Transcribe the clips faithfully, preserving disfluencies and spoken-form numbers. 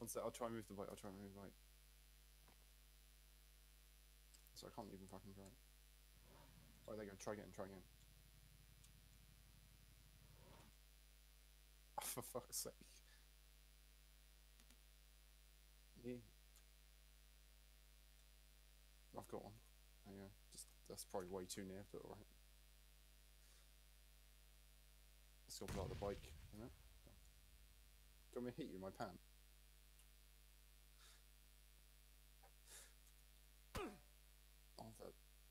One sec, I'll try and move the bike. I'll try and move the bike. So I can't even fucking try. Oh, there you go. Try again. Try again. Oh, for fuck's sake. Yeah. I've got one. There you go. Just that's probably way too near, but alright. Let's go pull out the bike, you know? Do you want me to hit you in my pan? Oh, that.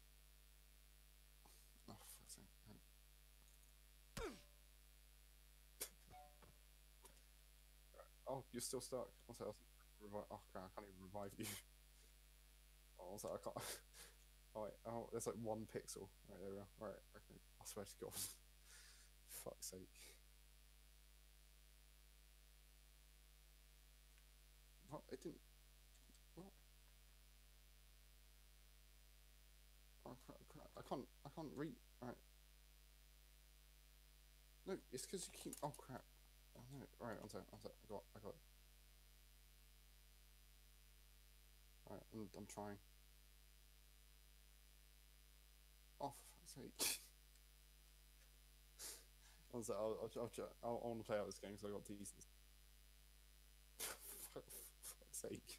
Oh, for fuck's sake. Oh, you're still stuck. What's that? Revive. Oh, crap, I can't even revive you. Oh, what's that? I can't. Oh, wait. Oh, there's like one pixel. Right, there we are. Right, okay. I swear to God. Fuck's sake. What? It didn't. What? Oh, crap, crap. I can't. I can't read. Right. No, it's because you keep. Oh, crap. Oh, no. Right, one sec. One sec. I got. I got. Right, I'm, I'm trying. Oh, for fuck's sake. One sec. I'll. I'll. I'll, I'll, I want to play out this game because I got decent. For fuck's sake.